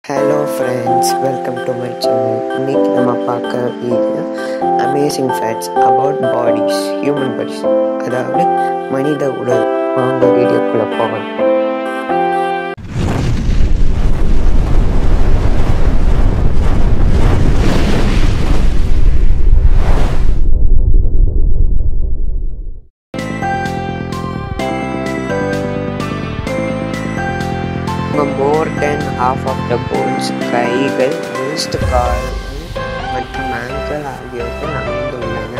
Hello friends, welcome to my channel. இன்னைக்கு நம்ம பார்க்க video amazing facts about bodies, human bodies, அதாவது மனித உடல். வாங்க வீடியோக்குள்ள போகலாம். More than half of the bones, கைகள், wrist, கால்கள் மற்றும் ankle ஆகியவற்றில் அமைந்துள்ளன.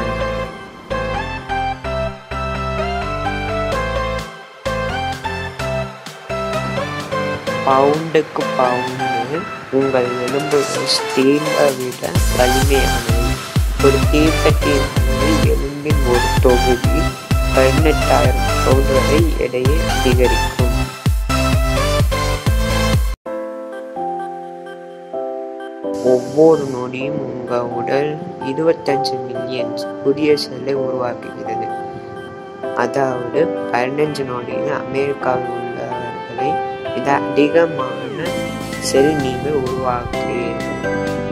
பவுண்டுக்கு பவுண்டு உங்கள் எலும்புகள் ஸ்டீலை விட வலிமையானவை. ஒரு தீப்பெட்டியின் எலும்பின் ஒரு தொகுதி 18,000 பவுண்ட் வரை எடையை அதிகரிக்கும். ஒவ்வொரு நொடியும் உங்கள் உடல் 25 மில்லியன் புதிய செல்லை உருவாக்குகிறது. அதாவது 15 நொடியில் அமெரிக்காவில் உள்ளவர்களை மிக அதிகமான செல் நீங்கள் உருவாக்குகிறது.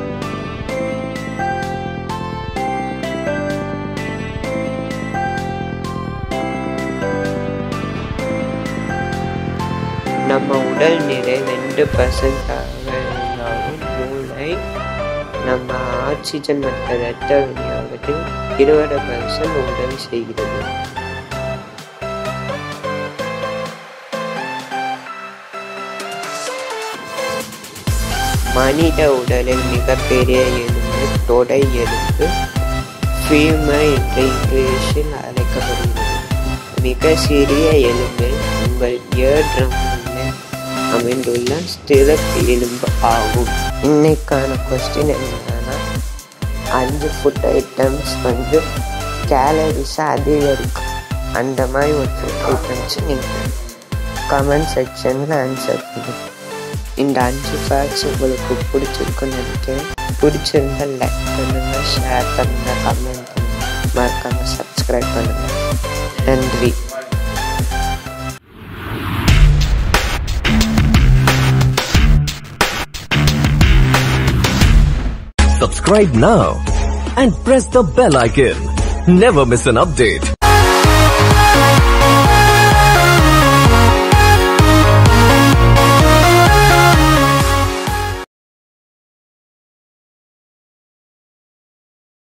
நம்ம உடல் நிறை 2% நம்ம ஆக்சிஜன் மற்ற இரத்த விநியோகத்தில் 20% உதவி செய்கிறது. மனித உடலில் மிகப்பெரிய எலும்பு தொடை எலும்பு, ஃபீமர் என்று இங்கிலீஷில் அழைக்கப்படுகிறது. மிக சிறிய எலும்பு உங்கள் இயர்ட்ரம்மில் அமைந்துள்ள ஸ்டிரப் எலும்பு ஆகும். இன்னைக்கான கொஸ்டின் என்னன்னா, 5 ஃபுட் ஐட்டம்ஸ் கேலரிஸ் அதிகரிக்கும். அந்த மாதிரி ஒரு ஃபுட் ஐட்டம்ஸ் நீங்கள் கமெண்ட் செக்ஷனில் ஆன்சர் பண்ணுங்க. இந்த 5 ஃபேக்ட்ஸ் உங்களுக்கு பிடிச்சிருக்குன்னு நினைக்கிறேன். பிடிச்சிருந்தா லைக் பண்ணுங்க, ஷேர் பண்ணுங்க, கமெண்ட் பண்ணுங்க, மறக்காம சப்ஸ்கிரைப் பண்ணுங்க. நன்றி. Subscribe now and press the bell icon. Never miss an update.